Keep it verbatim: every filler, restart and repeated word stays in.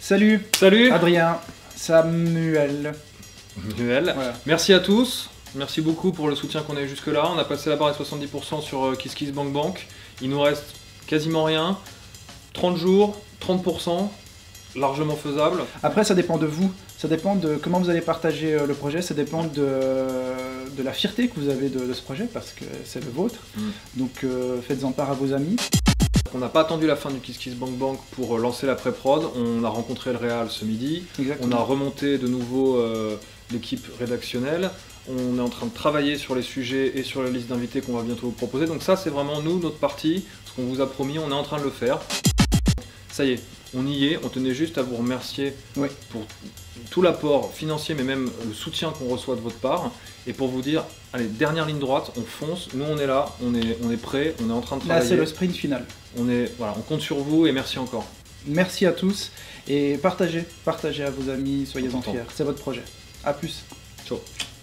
Salut. Salut Adrien, Samuel. Samuel. Voilà. Merci à tous. Merci beaucoup pour le soutien qu'on a eu jusque là. On a passé la barre des soixante-dix pour cent sur KissKissBankBank. Il nous reste quasiment rien. trente jours, trente pour cent. Largement faisable. Après, ça dépend de vous, ça dépend de comment vous allez partager le projet, ça dépend de, de la fierté que vous avez de, de ce projet, parce que c'est le vôtre. Mm. Donc euh, faites-en part à vos amis. On n'a pas attendu la fin du KissKissBankBank pour lancer la pré-prod. On a rencontré le réal ce midi. Exactement. On a remonté de nouveau euh, l'équipe rédactionnelle. On est en train de travailler sur les sujets et sur la liste d'invités qu'on va bientôt vous proposer. Donc ça, c'est vraiment nous, notre partie, ce qu'on vous a promis, on est en train de le faire. Ça y est, on y est, on tenait juste à vous remercier oui. pour tout l'apport financier, mais même le soutien qu'on reçoit de votre part, et pour vous dire, allez, dernière ligne droite, on fonce, nous on est là, on est, on est prêt, on est en train de travailler. Là c'est le sprint final. On, est, voilà, on compte sur vous et merci encore. Merci à tous, et partagez, partagez à vos amis, soyez-en fiers, c'est votre projet. A plus. Ciao.